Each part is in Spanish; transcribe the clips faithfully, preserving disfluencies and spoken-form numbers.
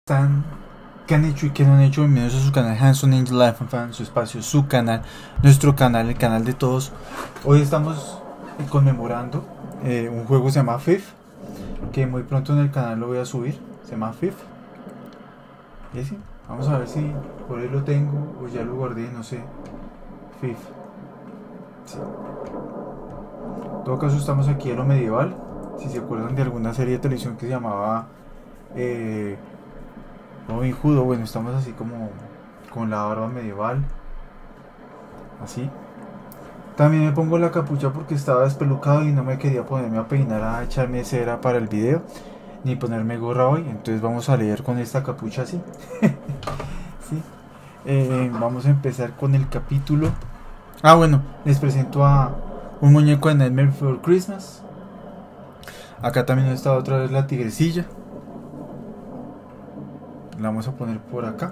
Están, qué han hecho y qué no han hecho. Bienvenidos a su canal Hanson Angel Life and Fan, su espacio, su canal, nuestro canal, el canal de todos. Hoy estamos conmemorando eh, un juego que se llama F I F, que muy pronto en el canal lo voy a subir. Se llama F I F. Y así, vamos a ver si por ahí lo tengo o ya lo guardé, no sé. F I F. Sí. En todo caso estamos aquí en lo medieval. Si se acuerdan de alguna serie de televisión que se llamaba eh, Robin Hood, bueno, estamos así como con la barba medieval, así. También me pongo la capucha porque estaba despelucado y no me quería ponerme a peinar a echarme cera para el video, ni ponerme gorra hoy, entonces vamos a leer con esta capucha así. ¿Sí? Eh, vamos a empezar con el capítulo. Ah, bueno, les presento a un muñeco de Nightmare Before Christmas. Acá también está otra vez la tigresilla. La vamos a poner por acá.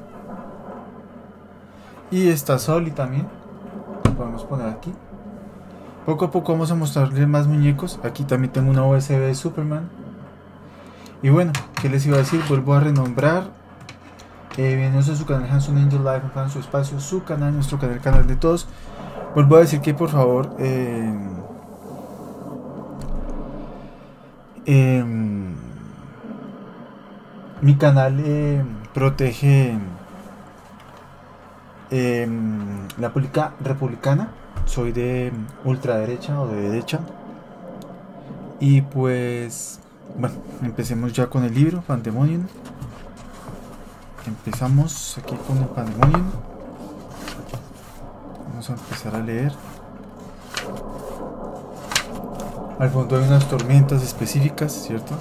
Y está Soli también. La podemos poner aquí. Poco a poco vamos a mostrarles más muñecos. Aquí también tengo una U S B de Superman. Y bueno, ¿qué les iba a decir? Vuelvo a renombrar. Eh, bienvenidos a su canal Hanson Angel Life and Fan, su espacio, su canal, nuestro canal, el canal de todos. Vuelvo a decir que por favor eh, eh, mi canal eh, protege eh, la política republicana. Soy de ultraderecha o de derecha. Y pues, bueno, empecemos ya con el libro, Pandemonium. Empezamos aquí con el Pandemonium. Vamos a empezar a leer. Al fondo hay unas tormentas específicas, ¿cierto?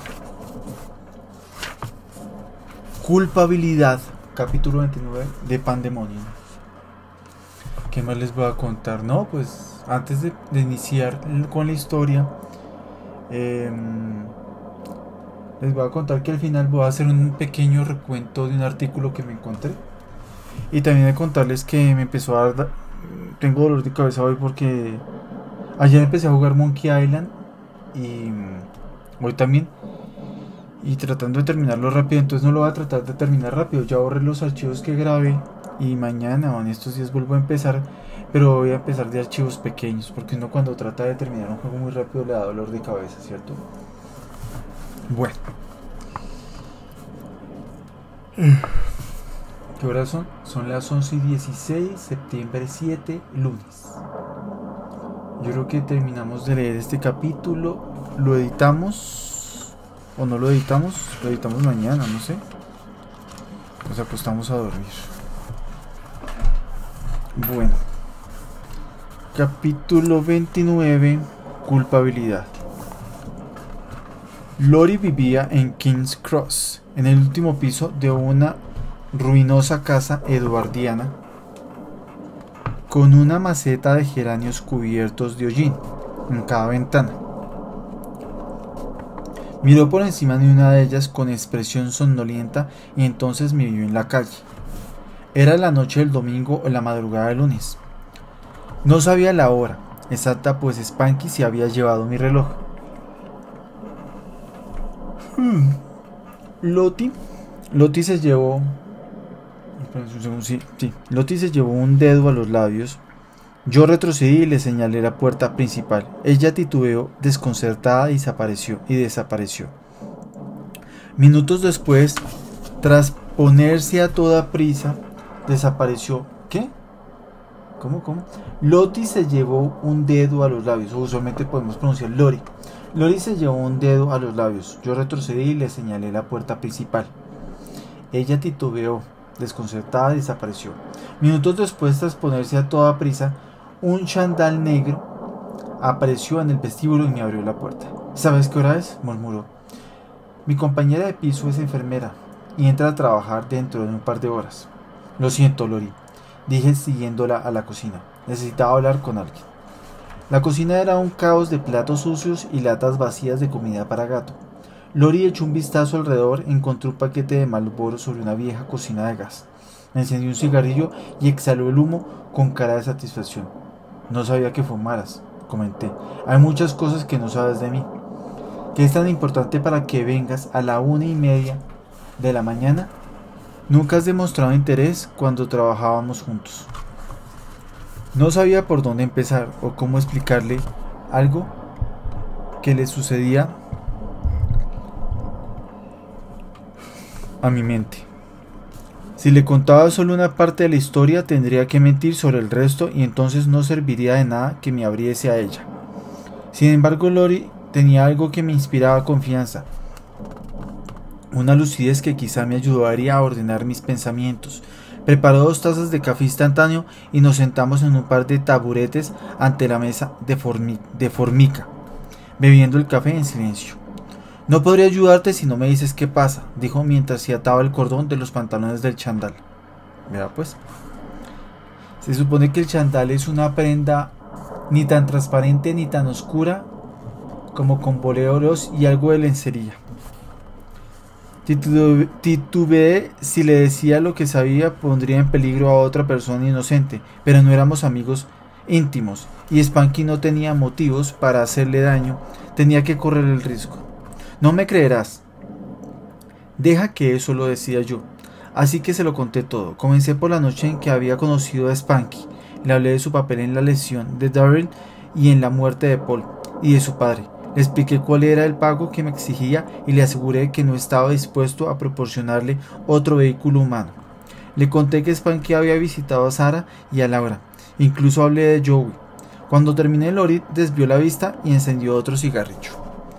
Culpabilidad, capítulo veintinueve de Pandemonium. ¿Qué más les voy a contar? No, pues antes de, de iniciar con la historia, eh, les voy a contar que al final voy a hacer un pequeño recuento de un artículo que me encontré. Y también de contarles que me empezó a dar, tengo dolor de cabeza hoy porque ayer empecé a jugar Monkey Island y hoy también. Y tratando de terminarlo rápido, entonces no lo voy a tratar de terminar rápido. Ya borré los archivos que grabé y mañana o en estos días vuelvo a empezar, pero voy a empezar de archivos pequeños porque uno cuando trata de terminar un juego muy rápido le da dolor de cabeza, ¿cierto? Bueno, ¿qué horas son? Son las once y dieciséis, septiembre siete, lunes. Yo creo que terminamos de leer este capítulo, lo editamos o no lo editamos, lo editamos mañana, no sé. Nos acostamos a dormir. Bueno, capítulo veintinueve, culpabilidad. Lori vivía en King's Cross, en el último piso de una ruinosa casa eduardiana, con una maceta de geranios cubiertos de hollín en cada ventana. Miró por encima de una de ellas con expresión somnolienta y entonces me vio en la calle. Era la noche del domingo o la madrugada del lunes. No sabía la hora exacta, pues Spanky se había llevado mi reloj. Hmm. Lottie, Lottie se llevó, sí, sí. Lottie se llevó un dedo a los labios. Yo retrocedí y le señalé la puerta principal. Ella titubeó, desconcertada, y desapareció, y desapareció. Minutos después, tras ponerse a toda prisa, desapareció. ¿Qué? ¿Cómo, cómo? Lottie se llevó un dedo a los labios. Usualmente podemos pronunciar Lori. Lori se llevó un dedo a los labios. Yo retrocedí y le señalé la puerta principal. Ella titubeó, desconcertada, y desapareció. Minutos después, tras ponerse a toda prisa, un chandal negro apareció en el vestíbulo y me abrió la puerta. ¿Sabes qué hora es?, murmuró. Mi compañera de piso es enfermera y entra a trabajar dentro de un par de horas. Lo siento, Lori, dije siguiéndola a la cocina. Necesitaba hablar con alguien. La cocina era un caos de platos sucios y latas vacías de comida para gato. Lori echó un vistazo alrededor, encontró un paquete de Marlboro sobre una vieja cocina de gas. Encendió un cigarrillo y exhaló el humo con cara de satisfacción. No sabía que fumaras, comenté. Hay muchas cosas que no sabes de mí. ¿Qué es tan importante para que vengas a la una y media de la mañana Nunca has demostrado interés cuando trabajábamos juntos. No sabía por dónde empezar o cómo explicarle algo que le sucedía a mi mente. Si le contaba solo una parte de la historia, tendría que mentir sobre el resto y entonces no serviría de nada que me abriese a ella. Sin embargo, Lori tenía algo que me inspiraba confianza, una lucidez que quizá me ayudaría a ordenar mis pensamientos. Preparó dos tazas de café instantáneo y nos sentamos en un par de taburetes ante la mesa de, formi de formica, bebiendo el café en silencio. No podría ayudarte si no me dices qué pasa, dijo mientras se ataba el cordón de los pantalones del chandal. Mira pues, se supone que el chandal es una prenda ni tan transparente ni tan oscura como con boleros y algo de lencería. Titubeé si le decía lo que sabía, pondría en peligro a otra persona inocente, pero no éramos amigos íntimos y Spanky no tenía motivos para hacerle daño, tenía que correr el riesgo. No me creerás. Deja que eso lo decía yo. Así que se lo conté todo. Comencé por la noche en que había conocido a Spanky. Le hablé de su papel en la lesión de Darryl y en la muerte de Paul y de su padre. Le expliqué cuál era el pago que me exigía y le aseguré que no estaba dispuesto a proporcionarle otro vehículo humano. Le conté que Spanky había visitado a Sarah y a Laura. Incluso hablé de Joey. Cuando terminé, Lori desvió la vista y encendió otro cigarrillo.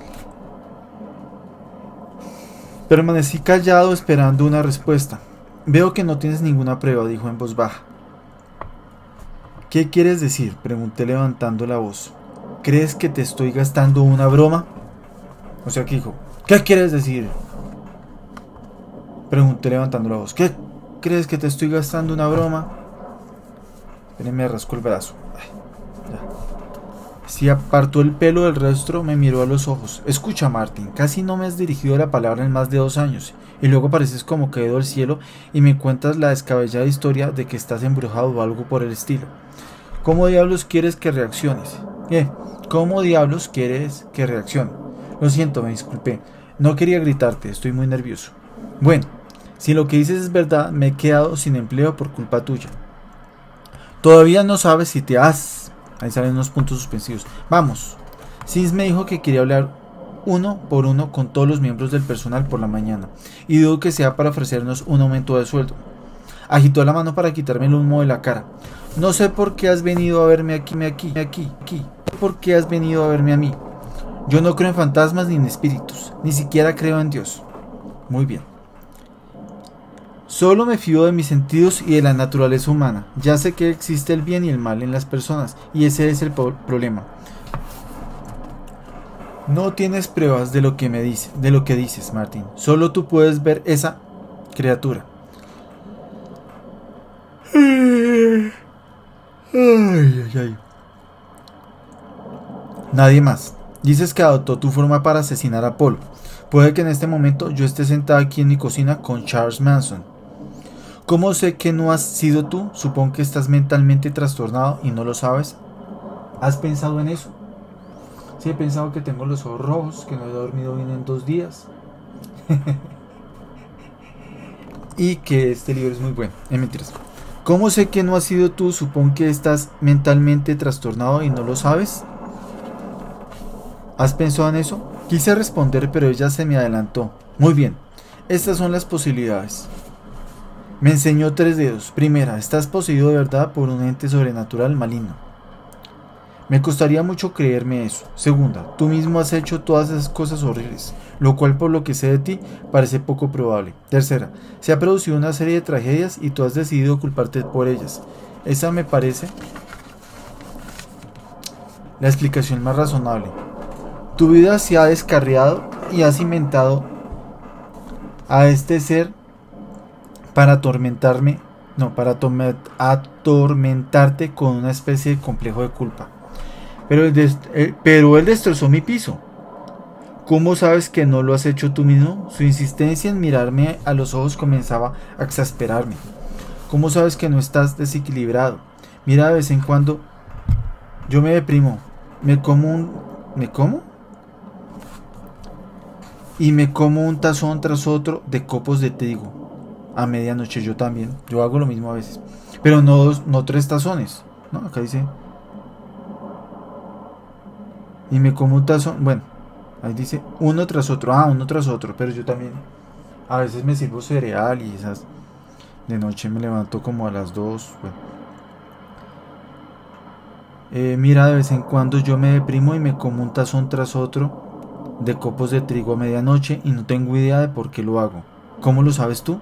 Permanecí callado esperando una respuesta. Veo que no tienes ninguna prueba, dijo en voz baja. ¿Qué quieres decir?, pregunté levantando la voz. ¿Crees que te estoy gastando una broma? O sea que dijo, ¿qué quieres decir? Pregunté levantando la voz. ¿Qué crees que te estoy gastando una broma? Me rascó el brazo. Ay, ya. Si apartó el pelo del rostro, me miró a los ojos. Escucha, Martin, casi no me has dirigido la palabra en más de dos años. Y luego pareces como caído del cielo y me cuentas la descabellada historia de que estás embrujado o algo por el estilo. ¿Cómo diablos quieres que reacciones? ¿Qué? ¿Cómo diablos quieres que reaccione? Lo siento, me disculpé. No quería gritarte, estoy muy nervioso. Bueno, si lo que dices es verdad, me he quedado sin empleo por culpa tuya. Todavía no sabes si te has... Ahí salen unos puntos suspensivos. Vamos. Sims me dijo que quería hablar uno por uno con todos los miembros del personal por la mañana. Y dudo que sea para ofrecernos un aumento de sueldo. Agitó la mano para quitarme el humo de la cara. No sé por qué has venido a verme aquí, aquí, aquí, aquí. ¿Por qué has venido a verme a mí? Yo no creo en fantasmas ni en espíritus. Ni siquiera creo en Dios. Muy bien. Solo me fío de mis sentidos y de la naturaleza humana. Ya sé que existe el bien y el mal en las personas. Y ese es el problema. No tienes pruebas de lo que me dice, de lo que dices, Martin. Solo tú puedes ver esa criatura. Ay, ay, ay. Nadie más. Dices que adoptó tu forma para asesinar a Paul. Puede que en este momento yo esté sentado aquí en mi cocina con Charles Manson. ¿Cómo sé que no has sido tú? Supongo que estás mentalmente trastornado y no lo sabes. ¿Has pensado en eso? Sí, he pensado que tengo los ojos rojos, que no he dormido bien en dos días. Y que este libro es muy bueno. Es mentiras. ¿Cómo sé que no has sido tú? Supongo que estás mentalmente trastornado y no lo sabes. ¿Has pensado en eso? Quise responder, pero ella se me adelantó. Muy bien, estas son las posibilidades. Me enseñó tres dedos. Primera, estás poseído de verdad por un ente sobrenatural maligno. Me costaría mucho creerme eso. Segunda, tú mismo has hecho todas esas cosas horribles, lo cual por lo que sé de ti parece poco probable. Tercera, se ha producido una serie de tragedias y tú has decidido culparte por ellas. Esa me parece la explicación más razonable. Tu vida se ha descarriado y has inventado a este ser para atormentarme, no, para atormentarte con una especie de complejo de culpa. Pero él, eh, pero él destrozó mi piso. ¿Cómo sabes que no lo has hecho tú mismo? Su insistencia en mirarme a los ojos comenzaba a exasperarme. ¿Cómo sabes que no estás desequilibrado? Mira, de vez en cuando yo me deprimo, me como un... ¿Me como? Y me como un tazón tras otro de copos de trigo. a medianoche. Yo también, yo hago lo mismo a veces, pero no, no tres tazones, ¿no? Acá dice, y me como un tazón, bueno, ahí dice uno tras otro, ah, uno tras otro, pero yo también a veces me sirvo cereal y esas, de noche me levanto como a las dos, bueno. Eh, mira, de vez en cuando yo me deprimo y me como un tazón tras otro de copos de trigo a medianoche y no tengo idea de por qué lo hago. ¿Cómo lo sabes tú?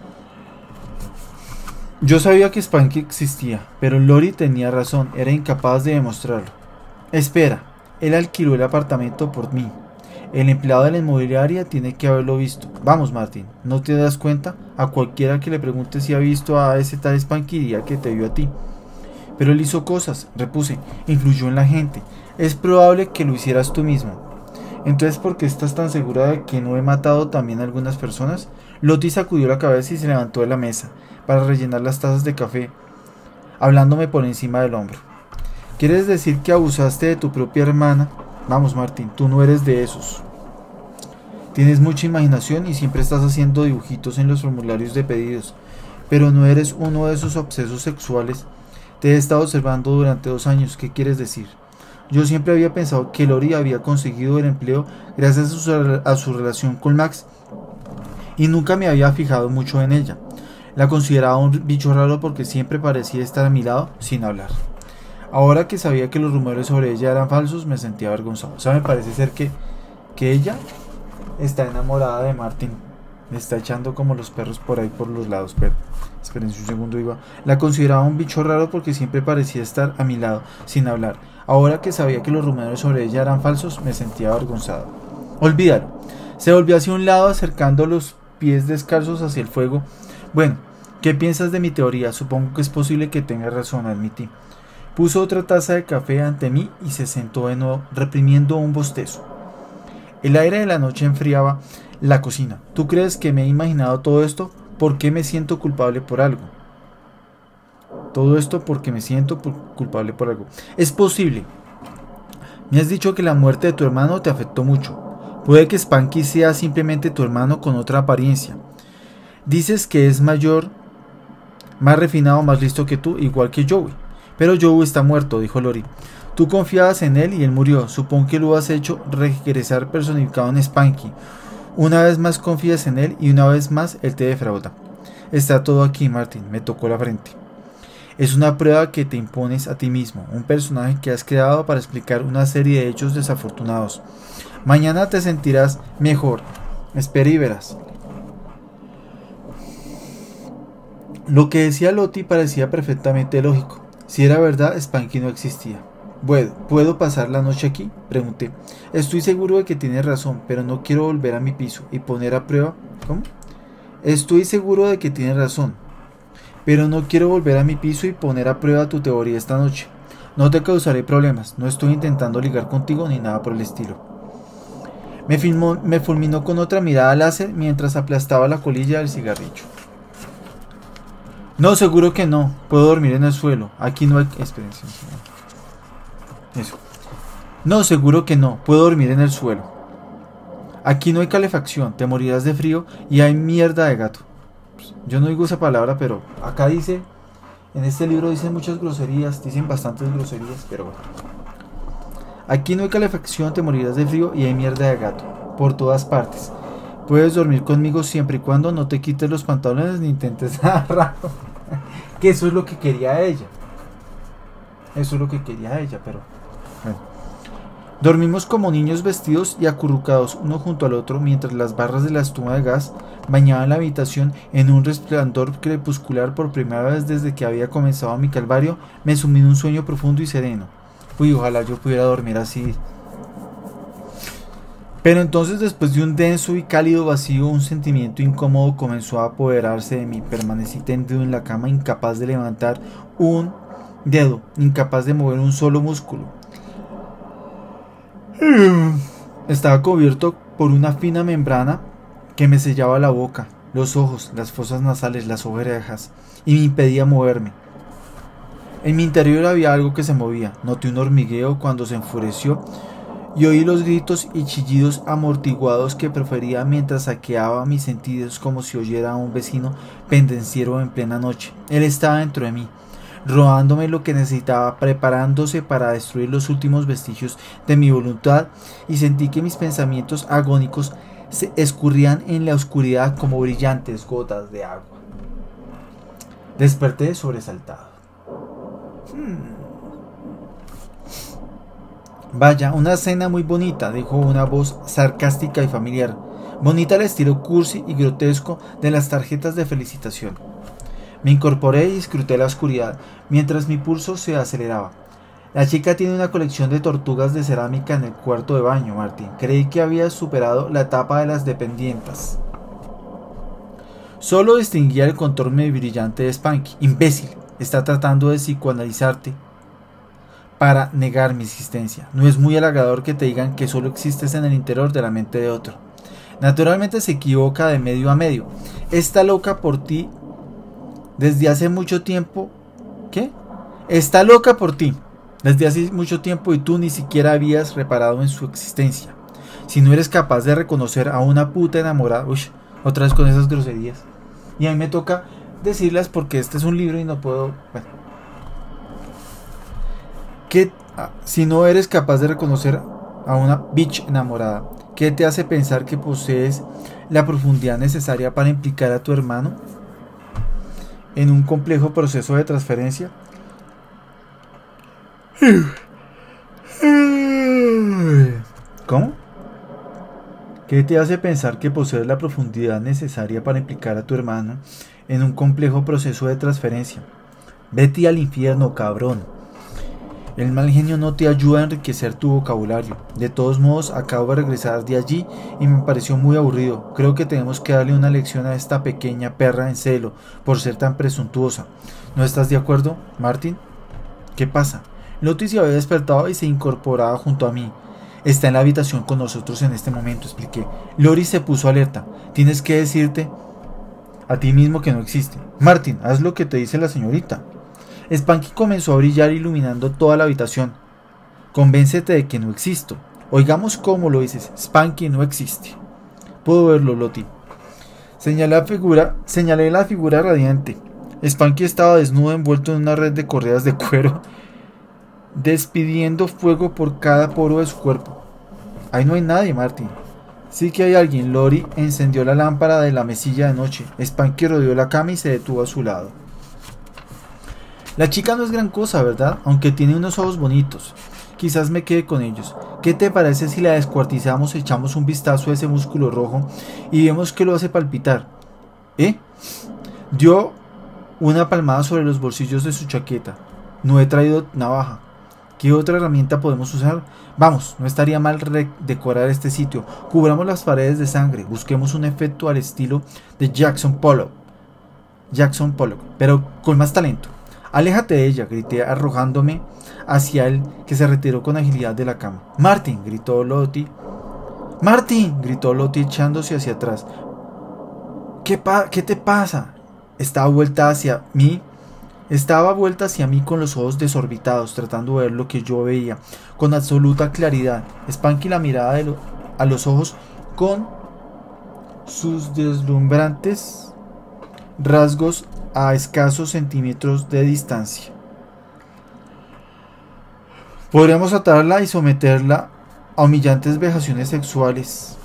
Yo sabía que Spanky existía, pero Lori tenía razón, era incapaz de demostrarlo. Espera, él alquiló el apartamento por mí. El empleado de la inmobiliaria tiene que haberlo visto. Vamos, Martin, ¿no te das cuenta? A cualquiera que le pregunte si ha visto a ese tal Spanky diría que te vio a ti. Pero él hizo cosas, repuse, influyó en la gente. Es probable que lo hicieras tú mismo. Entonces, ¿por qué estás tan segura de que no he matado también a algunas personas? Lottie sacudió la cabeza y se levantó de la mesa para rellenar las tazas de café, hablándome por encima del hombro. ¿Quieres decir que abusaste de tu propia hermana? Vamos, Martín, tú no eres de esos. Tienes mucha imaginación y siempre estás haciendo dibujitos en los formularios de pedidos, pero no eres uno de esos obsesos sexuales. Te he estado observando durante dos años. ¿Qué quieres decir? Yo siempre había pensado que Lori había conseguido el empleo gracias a su, a su relación con Max y nunca me había fijado mucho en ella. La consideraba un bicho raro porque siempre parecía estar a mi lado sin hablar. Ahora que sabía que los rumores sobre ella eran falsos, me sentía avergonzado. O sea, me parece ser que, que ella está enamorada de Martin. Me está echando como los perros por ahí por los lados, pero esperen un segundo, iba. La consideraba un bicho raro porque siempre parecía estar a mi lado, sin hablar. Ahora que sabía que los rumores sobre ella eran falsos, me sentía avergonzado. Olvídalo. Se volvió hacia un lado, acercando los pies descalzos hacia el fuego. Bueno, ¿qué piensas de mi teoría? Supongo que es posible que tengas razón, admití. Puso otra taza de café ante mí y se sentó de nuevo, reprimiendo un bostezo. El aire de la noche enfriaba la cocina. ¿Tú crees que me he imaginado todo esto? ¿Por qué me siento culpable por algo? Todo esto porque me siento por culpable por algo. Es posible. Me has dicho que la muerte de tu hermano te afectó mucho. Puede que Spanky sea simplemente tu hermano con otra apariencia. Dices que es mayor, más refinado, más listo que tú, igual que Joey. Pero Joey está muerto, dijo Lori. Tú confiabas en él y él murió. Supongo que lo has hecho regresar personificado en Spanky. Una vez más confías en él y una vez más él te defrauda. Está todo aquí, Martin. Me tocó la frente. Es una prueba que te impones a ti mismo, un personaje que has creado para explicar una serie de hechos desafortunados. Mañana te sentirás mejor. Espera y verás. Lo que decía Lottie parecía perfectamente lógico. Si era verdad, Spanky no existía. Bueno, ¿puedo pasar la noche aquí? Pregunté. Estoy seguro de que tienes razón, pero no quiero volver a mi piso y poner a prueba... ¿Cómo? Estoy seguro de que tienes razón, pero no quiero volver a mi piso y poner a prueba tu teoría esta noche. No te causaré problemas, no estoy intentando ligar contigo ni nada por el estilo. Me, filmó, me fulminó con otra mirada láser mientras aplastaba la colilla del cigarrillo. No, seguro que no, puedo dormir en el suelo, aquí no hay... Espérense. Eso. No, seguro que no, puedo dormir en el suelo. Aquí no hay calefacción, te morirás de frío y hay mierda de gato. Yo no digo esa palabra, pero acá dice, en este libro dicen muchas groserías, dicen bastantes groserías, pero bueno. Aquí no hay calefacción, te morirás de frío y hay mierda de gato, por todas partes. Puedes dormir conmigo siempre y cuando no te quites los pantalones ni intentes nada raro. Que eso es lo que quería ella. Eso es lo que quería ella, pero... Bueno. Dormimos como niños vestidos y acurrucados uno junto al otro mientras las barras de la estufa de gas bañaban la habitación en un resplandor crepuscular. Por primera vez desde que había comenzado mi calvario, me sumí en un sueño profundo y sereno. Uy, ojalá yo pudiera dormir así. Pero entonces, después de un denso y cálido vacío, un sentimiento incómodo comenzó a apoderarse de mí. Permanecí tendido en la cama, incapaz de levantar un dedo, incapaz de mover un solo músculo. Estaba cubierto por una fina membrana que me sellaba la boca, los ojos, las fosas nasales, las orejas, y me impedía moverme. En mi interior había algo que se movía. Noté un hormigueo cuando se enfureció y oí los gritos y chillidos amortiguados que profería mientras saqueaba mis sentidos como si oyera a un vecino pendenciero en plena noche. Él estaba dentro de mí, robándome lo que necesitaba, preparándose para destruir los últimos vestigios de mi voluntad, y sentí que mis pensamientos agónicos se escurrían en la oscuridad como brillantes gotas de agua. Desperté sobresaltado. Hmm. Vaya, una cena muy bonita, dijo una voz sarcástica y familiar. Bonita al estilo cursi y grotesco de las tarjetas de felicitación. Me incorporé y escruté la oscuridad, mientras mi pulso se aceleraba. La chica tiene una colección de tortugas de cerámica en el cuarto de baño, Martín. Creí que había superado la etapa de las dependientas. Solo distinguía el contorno brillante de Spanky. Imbécil, está tratando de psicoanalizarte para negar mi existencia. No es muy halagador que te digan que solo existes en el interior de la mente de otro. Naturalmente se equivoca de medio a medio. Está loca por ti desde hace mucho tiempo. ¿Qué? Está loca por ti desde hace mucho tiempo y tú ni siquiera habías reparado en su existencia. Si no eres capaz de reconocer a una puta enamorada... Uy, otra vez con esas groserías. Y a mí me toca decirlas porque este es un libro y no puedo... Bueno. ¿Qué, si no eres capaz de reconocer a una bitch enamorada, qué te hace pensar que posees la profundidad necesaria para implicar a tu hermano en un complejo proceso de transferencia? ¿Cómo? ¿Qué te hace pensar que posees la profundidad necesaria para implicar a tu hermano en un complejo proceso de transferencia? Vete al infierno, cabrón. El mal genio no te ayuda a enriquecer tu vocabulario. De todos modos, acabo de regresar de allí y me pareció muy aburrido. Creo que tenemos que darle una lección a esta pequeña perra en celo por ser tan presuntuosa. ¿No estás de acuerdo, Martín? ¿Qué pasa? Lottie se había despertado y se incorporaba junto a mí. Está en la habitación con nosotros en este momento, expliqué. Lori se puso alerta. Tienes que decirte a ti mismo que no existe. Martín, haz lo que te dice la señorita. Spanky comenzó a brillar iluminando toda la habitación. Convéncete de que no existo. Oigamos cómo lo dices. Spanky no existe. Puedo verlo, Lottie. Señalé la figura, señalé la figura radiante. Spanky estaba desnudo envuelto en una red de correas de cuero, despidiendo fuego por cada poro de su cuerpo. Ahí no hay nadie, Martín. Sí que hay alguien. Lori encendió la lámpara de la mesilla de noche. Spanky rodeó la cama y se detuvo a su lado. La chica no es gran cosa, ¿verdad? Aunque tiene unos ojos bonitos. Quizás me quede con ellos. ¿Qué te parece si la descuartizamos, echamos un vistazo a ese músculo rojo y vemos que lo hace palpitar? ¿Eh? Dio una palmada sobre los bolsillos de su chaqueta. No he traído navaja. ¿Qué otra herramienta podemos usar? Vamos, no estaría mal decorar este sitio. Cubramos las paredes de sangre. Busquemos un efecto al estilo de Jackson Pollock. Jackson Pollock, pero con más talento. Aléjate de ella, grité arrojándome hacia él, que se retiró con agilidad de la cama. Martín, gritó Lottie. Martín, gritó Lottie echándose hacia atrás. ¿Qué, pa ¿Qué te pasa? Estaba vuelta hacia mí. Estaba vuelta hacia mí con los ojos desorbitados, tratando de ver lo que yo veía con absoluta claridad. Spanky la miraba de lo a los ojos con sus deslumbrantes rasgos a escasos centímetros de distancia. Podríamos atarla y someterla a humillantes vejaciones sexuales.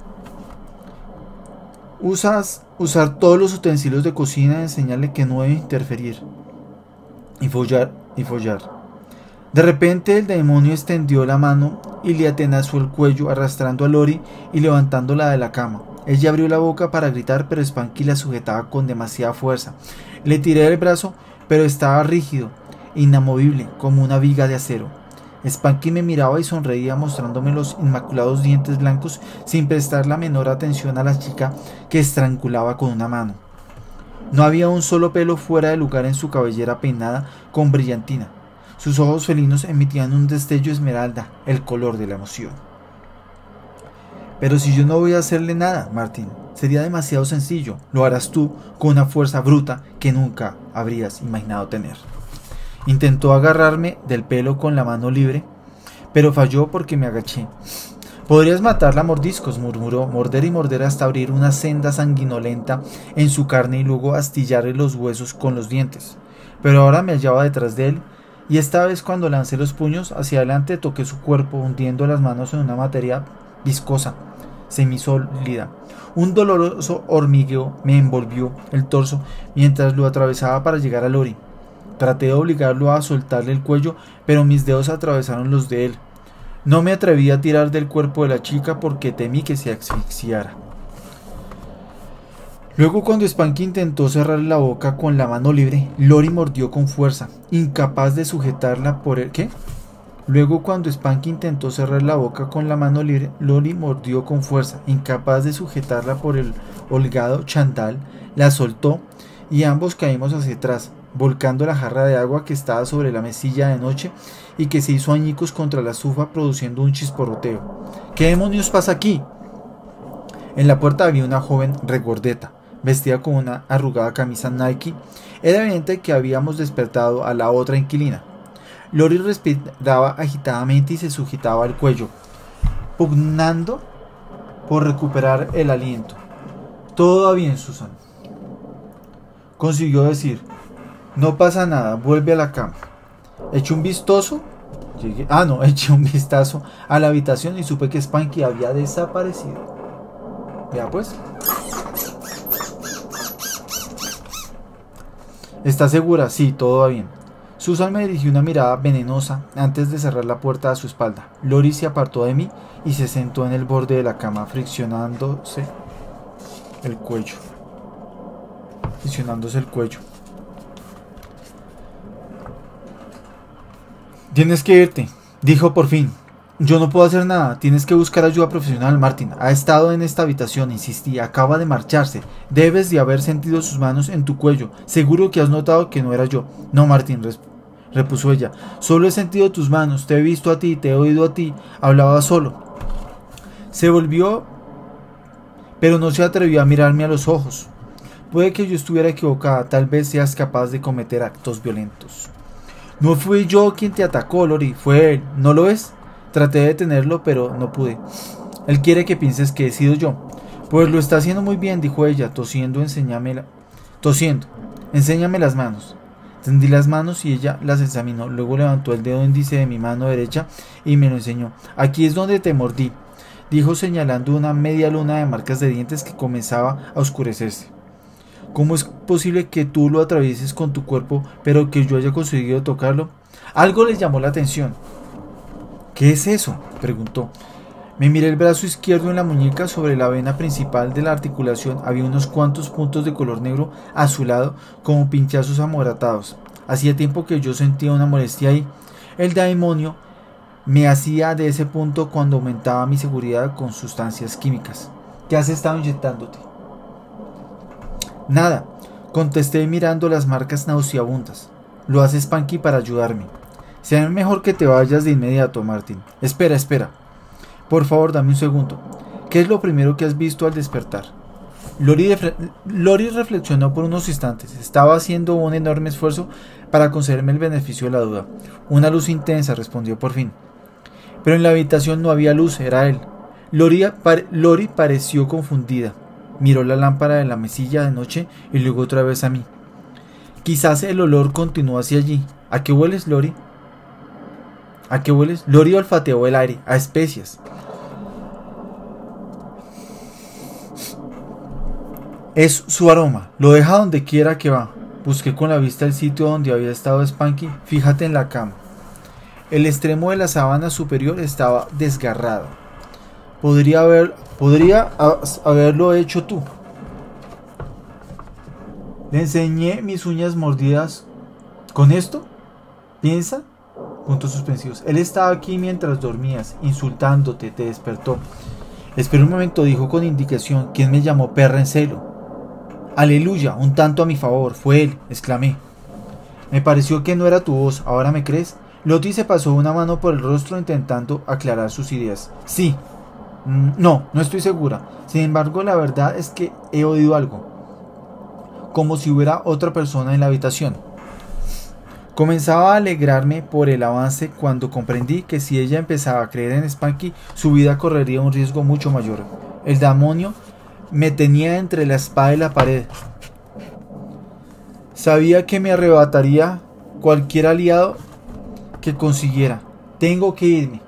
Usas, usar todos los utensilios de cocina y enseñarle que no debe interferir. Y follar, y follar. De repente el demonio extendió la mano y le atenazó el cuello, arrastrando a Lori y levantándola de la cama. Ella abrió la boca para gritar, pero Spanky la sujetaba con demasiada fuerza. Le tiré del brazo, pero estaba rígido, inamovible, como una viga de acero. Spanky me miraba y sonreía, mostrándome los inmaculados dientes blancos sin prestar la menor atención a la chica que estrangulaba con una mano. No había un solo pelo fuera de lugar en su cabellera peinada con brillantina. Sus ojos felinos emitían un destello esmeralda, el color de la emoción. Pero si yo no voy a hacerle nada, Martín, sería demasiado sencillo. Lo harás tú con una fuerza bruta que nunca habrías imaginado tener. Intentó agarrarme del pelo con la mano libre, pero falló porque me agaché. Podrías matarla a mordiscos, murmuró, morder y morder hasta abrir una senda sanguinolenta en su carne y luego astillarle los huesos con los dientes. Pero ahora me hallaba detrás de él, y esta vez cuando lancé los puños hacia adelante toqué su cuerpo, hundiendo las manos en una materia viscosa, semisólida. Un doloroso hormigueo me envolvió el torso mientras lo atravesaba para llegar a Lori. Traté de obligarlo a soltarle el cuello, pero mis dedos atravesaron los de él. No me atreví a tirar del cuerpo de la chica porque temí que se asfixiara. Luego, cuando Spanky intentó cerrar la boca con la mano libre, Lori mordió con fuerza, incapaz de sujetarla por el... ¿Qué? Luego, cuando Spanky intentó cerrar la boca con la mano libre, Lori mordió con fuerza, incapaz de sujetarla por el holgado chandal, la soltó y ambos caímos hacia atrás, volcando la jarra de agua que estaba sobre la mesilla de noche y que se hizo añicos contra la estufa produciendo un chisporroteo. ¿Qué demonios pasa aquí? En la puerta había una joven regordeta, vestida con una arrugada camisa Nike. Era evidente que habíamos despertado a la otra inquilina. Lori respiraba agitadamente y se sujetaba el cuello, pugnando por recuperar el aliento. Todo va bien, Susan, consiguió decir. No pasa nada, vuelve a la cama. Eché un vistazo, llegué, ah no, eché un vistazo a la habitación y supe que Spanky había desaparecido. Vea pues. ¿Está segura? Sí, todo va bien. Susan me dirigió una mirada venenosa antes de cerrar la puerta a su espalda. Lori se apartó de mí y se sentó en el borde de la cama, friccionándose el cuello. Friccionándose el cuello. Tienes que irte, dijo por fin. Yo no puedo hacer nada, tienes que buscar ayuda profesional, Martin. Ha estado en esta habitación, insistí, acaba de marcharse. Debes de haber sentido sus manos en tu cuello. Seguro que has notado que no era yo. No, Martin, repuso ella. Solo he sentido tus manos, te he visto a ti, te he oído a ti. Hablaba solo. Se volvió, pero no se atrevió a mirarme a los ojos. Puede que yo estuviera equivocada, tal vez seas capaz de cometer actos violentos. No fui yo quien te atacó, Lori, fue él, ¿no lo ves? Traté de detenerlo, pero no pude. Él quiere que pienses que he sido yo. Pues lo está haciendo muy bien, dijo ella, tosiendo, enséñame la... tosiendo. Enséñame las manos. Tendí las manos y ella las examinó. Luego levantó el dedo índice de mi mano derecha y me lo enseñó. Aquí es donde te mordí, dijo señalando una media luna de marcas de dientes que comenzaba a oscurecerse. ¿Cómo es posible que tú lo atravieses con tu cuerpo, pero que yo haya conseguido tocarlo? Algo le llamó la atención. ¿Qué es eso?, preguntó. Me miré el brazo izquierdo en la muñeca. Sobre la vena principal de la articulación había unos cuantos puntos de color negro azulado, como pinchazos amoratados. Hacía tiempo que yo sentía una molestia ahí. El demonio me hacía de ese punto cuando aumentaba mi seguridad con sustancias químicas. ¿Qué has estado inyectándote? Nada, contesté mirando las marcas nauseabundas. Lo hace Spanky para ayudarme. Será mejor que te vayas de inmediato, Martin. Espera, espera. Por favor, dame un segundo. ¿Qué es lo primero que has visto al despertar? Lori, Lori reflexionó por unos instantes. Estaba haciendo un enorme esfuerzo para concederme el beneficio de la duda. Una luz intensa, respondió por fin. Pero en la habitación no había luz, era él. Lori, pare, Lori pareció confundida. Miró la lámpara de la mesilla de noche y luego otra vez a mí. Quizás el olor continuó hacia allí. ¿A qué hueles, Lori? ¿A qué hueles? Lori olfateó el aire, a especias. Es su aroma, lo deja donde quiera que va. Busqué con la vista el sitio donde había estado Spanky. Fíjate en la cama. El extremo de la sábana superior estaba desgarrado. Podría haber, podría haberlo hecho tú. Le enseñé mis uñas mordidas. ¿Con esto? ¿Piensa? Puntos suspensivos. Él estaba aquí mientras dormías, insultándote, te despertó. Espera un momento, dijo con indicación. ¿Quién me llamó perra en celo? Aleluya, un tanto a mi favor, fue él, exclamé. Me pareció que no era tu voz, ¿ahora me crees? Lottie se pasó una mano por el rostro intentando aclarar sus ideas. Sí. Mm, no, no estoy segura. Sin embargo, la verdad es que he oído algo. Como si hubiera otra persona en la habitación. Comenzaba a alegrarme por el avance cuando comprendí que si ella empezaba a creer en Spanky, su vida correría un riesgo mucho mayor. El demonio me tenía entre la espada y la pared. Sabía que me arrebataría cualquier aliado que consiguiera. Tengo que irme,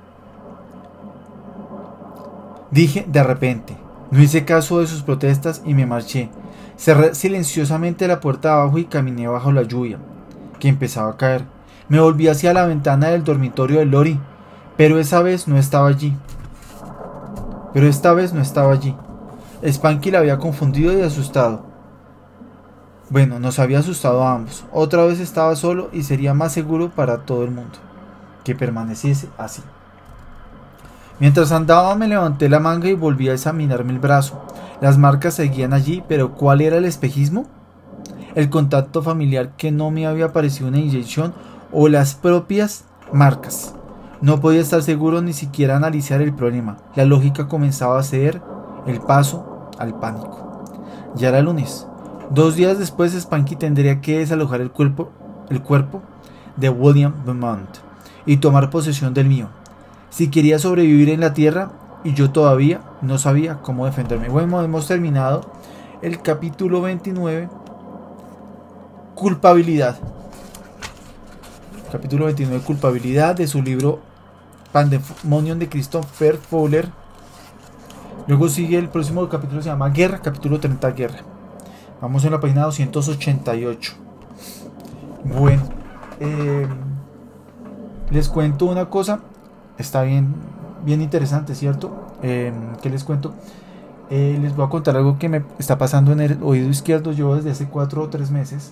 dije de repente. No hice caso de sus protestas y me marché. Cerré silenciosamente la puerta de abajo y caminé bajo la lluvia, que empezaba a caer. Me volví hacia la ventana del dormitorio de Lori, pero esa vez no estaba allí. Pero esta vez no estaba allí. Spanky la había confundido y asustado. Bueno, nos había asustado a ambos. Otra vez estaba solo y sería más seguro para todo el mundo que permaneciese así. Mientras andaba me levanté la manga y volví a examinarme el brazo. Las marcas seguían allí, pero ¿cuál era el espejismo? ¿El contacto familiar que no me había parecido una inyección o las propias marcas? No podía estar seguro ni siquiera analizar el problema. La lógica comenzaba a ceder el paso al pánico. Ya era lunes. Dos días después Spanky tendría que desalojar el cuerpo, el cuerpo de William Beaumont y tomar posesión del mío, si quería sobrevivir en la tierra, y yo todavía no sabía cómo defenderme. Bueno, hemos terminado el capítulo veintinueve, culpabilidad. Capítulo veintinueve, culpabilidad, de su libro Pandemonium de Christopher Fowler. Luego sigue el próximo capítulo, se llama Guerra, capítulo treinta, Guerra. Vamos en la página doscientos ochenta y ocho. Bueno, eh, les cuento una cosa. Está bien, bien interesante, ¿cierto? Eh, ¿Qué les cuento? Eh, les voy a contar algo que me está pasando en el oído izquierdo. Yo desde hace cuatro o tres meses.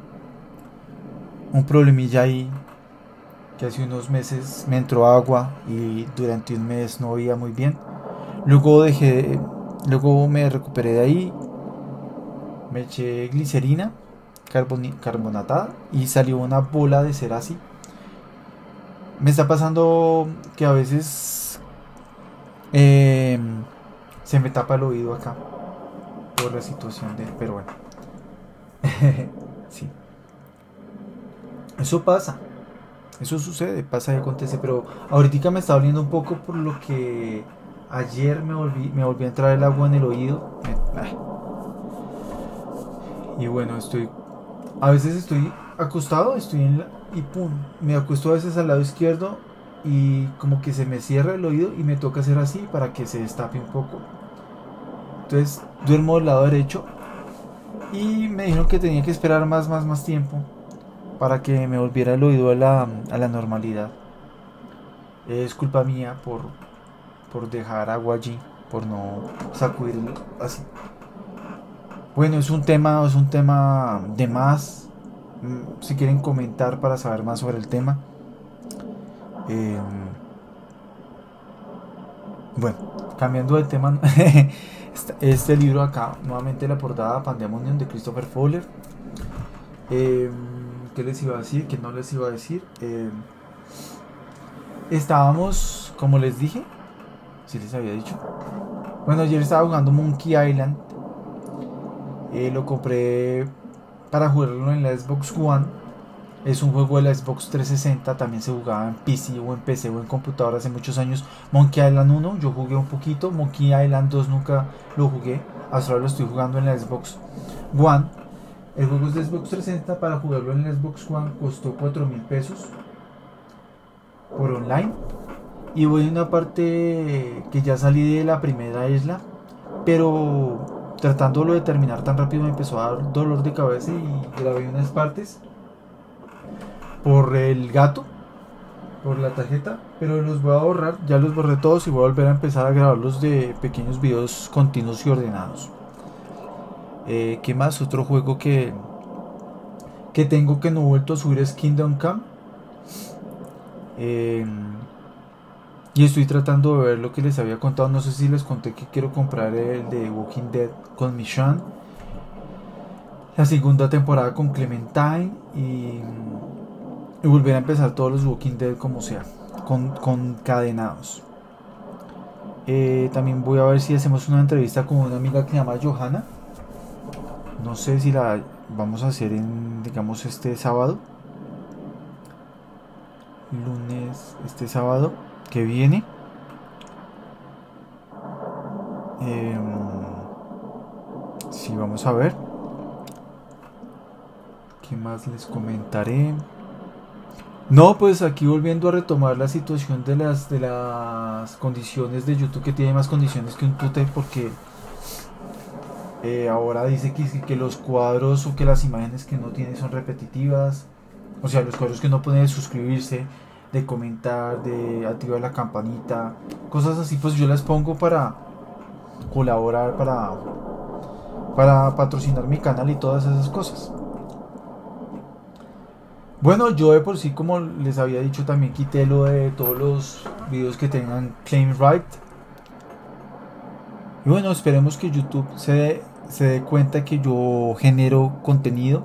Un problemilla ahí, que hace unos meses me entró agua y durante un mes no oía muy bien. Luego dejé, luego me recuperé de ahí. Me eché glicerina carbonatada y salió una bola de cera así. Me está pasando que a veces eh, se me tapa el oído acá por la situación de... Pero bueno. Sí. Eso pasa. Eso sucede, pasa y acontece. Pero ahorita me está doliendo un poco por lo que ayer me volví, me volví a entrar el agua en el oído. Y bueno, estoy... A veces estoy acostado, estoy en la... Y pum, me acuesto a veces al lado izquierdo y como que se me cierra el oído y me toca hacer así para que se destape un poco. Entonces duermo del lado derecho y me dijeron que tenía que esperar más, más, más tiempo para que me volviera el oído a la, a la normalidad. Es culpa mía por, por dejar agua allí, por no sacudirlo así. Bueno, es un tema, es un tema de más. Si quieren comentar para saber más sobre el tema. Eh, bueno, cambiando de tema. Este libro acá, nuevamente la portada Pandemonium de Christopher Fowler. Eh, ¿Qué les iba a decir? ¿Qué no les iba a decir? Eh, estábamos, como les dije, si les había dicho. Bueno, ayer estaba jugando Monkey Island. Eh, lo compré para jugarlo en la Xbox One. Es un juego de la Xbox trescientos sesenta. También se jugaba en P C o en P C o en computadora hace muchos años. Monkey Island uno yo jugué un poquito. Monkey Island dos nunca lo jugué. Hasta ahora lo estoy jugando en la Xbox One. El juego es de Xbox trescientos sesenta. Para jugarlo en la Xbox One costó cuatro mil pesos por online. Y voy a una parte que ya salí de la primera isla, pero tratándolo de terminar tan rápido me empezó a dar dolor de cabeza y grabé unas partes por el gato, por la tarjeta, pero los voy a borrar. Ya los borré todos y voy a volver a empezar a grabarlos de pequeños videos continuos y ordenados. Eh, ¿Qué más? Otro juego que que tengo que no he vuelto a subir es Kingdom Come. Eh, y estoy tratando de ver lo que les había contado. No sé si les conté que quiero comprar el de Walking Dead con Michonne, la segunda temporada con Clementine, y, y volver a empezar todos los Walking Dead como sea, con, concadenados. Eh, también voy a ver si hacemos una entrevista con una amiga que se llama Johanna. No sé si la vamos a hacer en, digamos, este sábado. lunes, este sábado que viene. Eh, sí, vamos a ver. ¿Qué más les comentaré? No, pues aquí volviendo a retomar la situación de las de las condiciones de YouTube, que tiene más condiciones que un tute, porque eh, ahora dice que, que los cuadros o que las imágenes que no tiene son repetitivas. O sea, los cuadros que no pone de suscribirse, de comentar, de activar la campanita, cosas así, pues yo las pongo para colaborar, para para patrocinar mi canal y todas esas cosas. Bueno, yo de por sí, como les había dicho, también quité lo de todos los videos que tengan claim right. Y bueno, esperemos que YouTube se dé, se dé cuenta que yo genero contenido,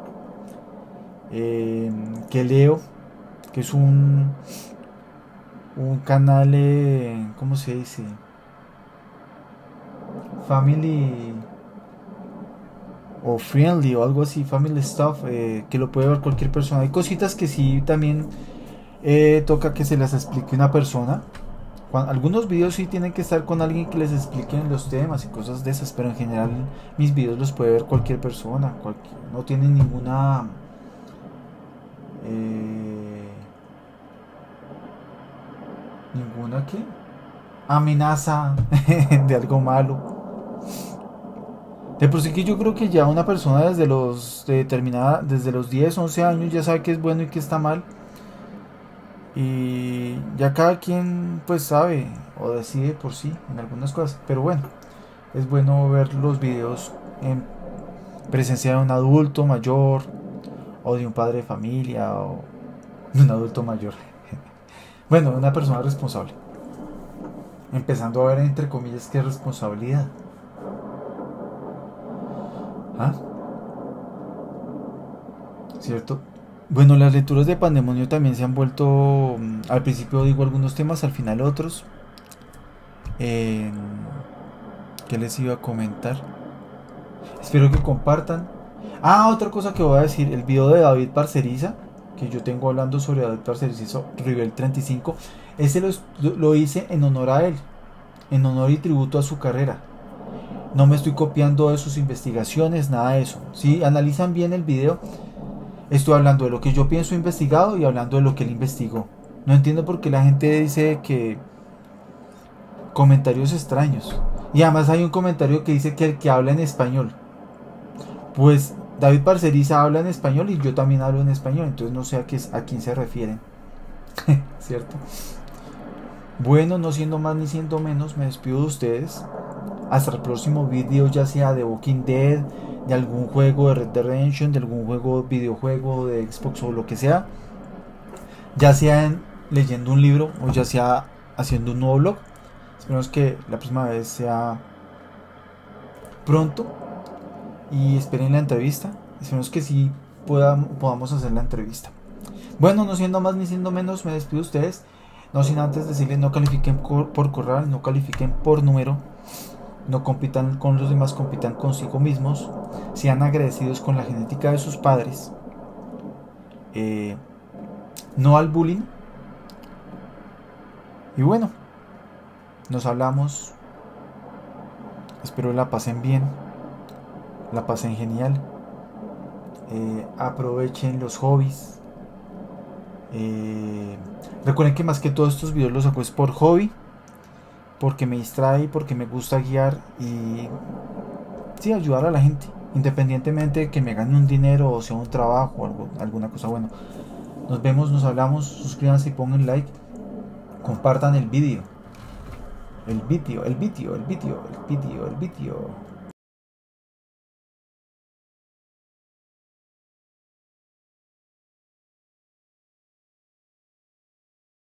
eh, que leo, que es un, un canal, eh, ¿cómo se dice? Family o friendly o algo así, family stuff, eh, que lo puede ver cualquier persona. Hay cositas que sí también eh, toca que se las explique una persona. Cuando, algunos videos sí tienen que estar con alguien que les expliquen los temas y cosas de esas, pero en general mis videos los puede ver cualquier persona, cualquier, no tienen ninguna eh, ninguna ¿qué? amenaza de algo malo. De por sí que yo creo que ya una persona desde los de determinada, desde los diez, once años ya sabe qué es bueno y qué está mal. Y ya cada quien pues sabe o decide por sí en algunas cosas. Pero bueno, es bueno ver los videos en presencia de un adulto mayor o de un padre de familia o de un adulto mayor. Bueno, una persona responsable. Empezando a ver entre comillas qué responsabilidad. ¿Ah? ¿Cierto? Bueno, las lecturas de Pandemonio también se han vuelto, al principio digo algunos temas, al final otros. Eh, ¿Qué les iba a comentar? Espero que compartan. Ah, otra cosa que voy a decir, el video de David Parceriza, que yo tengo hablando sobre David Parceriza, Rivel treinta y cinco, ese lo, lo hice en honor a él, en honor y tributo a su carrera. No me estoy copiando de sus investigaciones, nada de eso. Si analizan bien el video, estoy hablando de lo que yo pienso investigado y hablando de lo que él investigó. No entiendo por qué la gente dice que comentarios extraños. Y además hay un comentario que dice que el que habla en español. Pues David Parceriza habla en español y yo también hablo en español. Entonces no sé a, qué, a quién se refieren. ¿Cierto? Bueno, no siendo más ni siendo menos, me despido de ustedes. Hasta el próximo video, ya sea de Walking Dead, de algún juego de Red Dead Redemption, de algún juego, videojuego de Xbox o lo que sea, ya sea en, leyendo un libro o ya sea haciendo un nuevo blog. Esperemos que la próxima vez sea pronto y esperen la entrevista. Esperemos que sí pueda, podamos hacer la entrevista. Bueno, no siendo más ni siendo menos, me despido de ustedes. No sin antes decirles, no califiquen por corral, no califiquen por número. No compitan con los demás, compitan consigo mismos. Sean agradecidos con la genética de sus padres. Eh, no al bullying. Y bueno, nos hablamos. Espero la pasen bien. La pasen genial. Eh, aprovechen los hobbies. Eh, recuerden que más que todos estos videos los saco es por hobby, porque me distrae, porque me gusta guiar y sí, ayudar a la gente, independientemente de que me gane un dinero o sea un trabajo o algo, alguna cosa. Bueno, nos vemos, nos hablamos, suscríbanse y pongan like, compartan el vídeo, el vídeo, el vídeo, el vídeo, el vídeo, el vídeo.